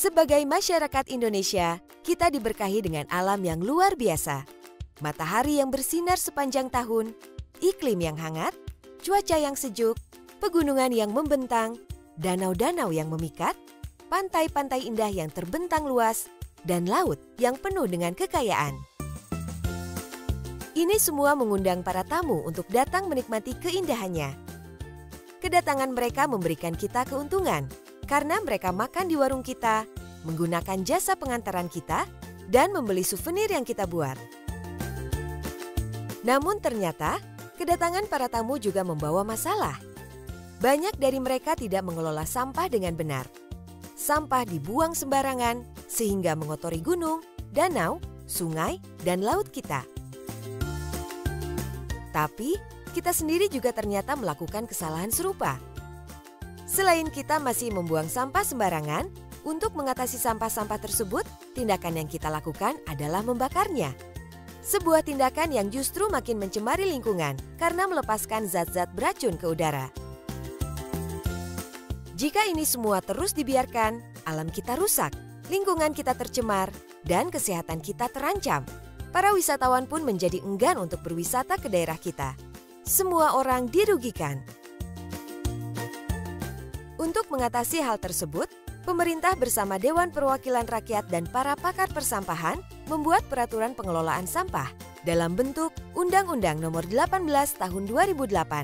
Sebagai masyarakat Indonesia, kita diberkahi dengan alam yang luar biasa. Matahari yang bersinar sepanjang tahun, iklim yang hangat, cuaca yang sejuk, pegunungan yang membentang, danau-danau yang memikat, pantai-pantai indah yang terbentang luas, dan laut yang penuh dengan kekayaan. Ini semua mengundang para tamu untuk datang menikmati keindahannya. Kedatangan mereka memberikan kita keuntungan, karena mereka makan di warung kita, menggunakan jasa pengantaran kita, dan membeli souvenir yang kita buat. Namun ternyata, kedatangan para tamu juga membawa masalah. Banyak dari mereka tidak mengelola sampah dengan benar. Sampah dibuang sembarangan, sehingga mengotori gunung, danau, sungai, dan laut kita. Tapi, kita sendiri juga ternyata melakukan kesalahan serupa. Selain kita masih membuang sampah sembarangan, untuk mengatasi sampah-sampah tersebut, tindakan yang kita lakukan adalah membakarnya. Sebuah tindakan yang justru makin mencemari lingkungan karena melepaskan zat-zat beracun ke udara. Jika ini semua terus dibiarkan, alam kita rusak, lingkungan kita tercemar, dan kesehatan kita terancam. Para wisatawan pun menjadi enggan untuk berwisata ke daerah kita. Semua orang dirugikan. Untuk mengatasi hal tersebut, pemerintah bersama Dewan Perwakilan Rakyat dan para pakar persampahan membuat peraturan pengelolaan sampah dalam bentuk Undang-Undang Nomor 18 Tahun 2008.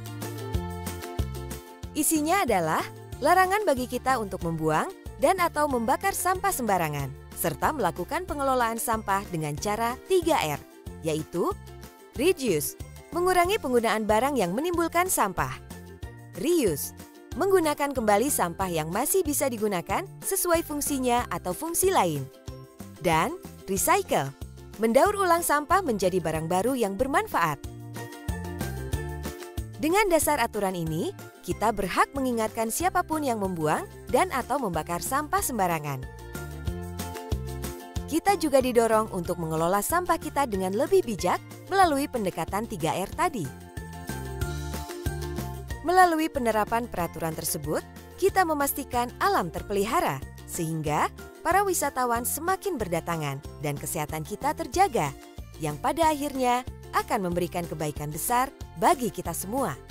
Isinya adalah larangan bagi kita untuk membuang dan atau membakar sampah sembarangan, serta melakukan pengelolaan sampah dengan cara 3R, yaitu reduce, mengurangi penggunaan barang yang menimbulkan sampah; reuse, menggunakan kembali sampah yang masih bisa digunakan sesuai fungsinya atau fungsi lain; dan recycle, mendaur ulang sampah menjadi barang baru yang bermanfaat. Dengan dasar aturan ini, kita berhak mengingatkan siapapun yang membuang dan atau membakar sampah sembarangan. Kita juga didorong untuk mengelola sampah kita dengan lebih bijak melalui pendekatan 3R tadi. Melalui penerapan peraturan tersebut, kita memastikan alam terpelihara, sehingga para wisatawan semakin berdatangan dan kesehatan kita terjaga, yang pada akhirnya akan memberikan kebaikan besar bagi kita semua.